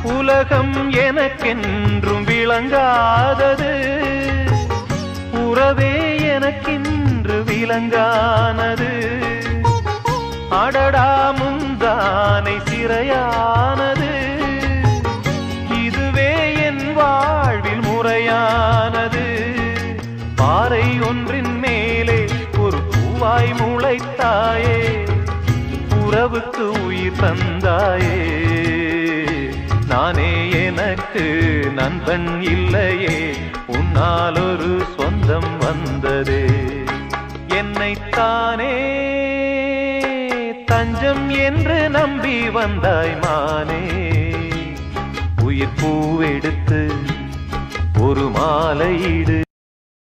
உலகம் எனக்கென்றும் விளங்காதது, உறவே எனக்கென்று விளங்கானது. அடடா முந்தானை சிறையானது, இதுவே என் வாழ்வில் முறையானது. பாறை ஒன்றின் மேலே ஒரு பூவாய் முளைத்தாயே, உறவுக்கு உயிர் தந்தாயே. நானே எனக்கு நண்பன் இல்லையே, உன்னால் ஒரு சொந்தம் வந்ததே. என்னைத்தானே தஞ்சம் என்று நம்பி வந்தாய் மானே, உயிர் பூவெடுத்து ஒரு மாலையிடு.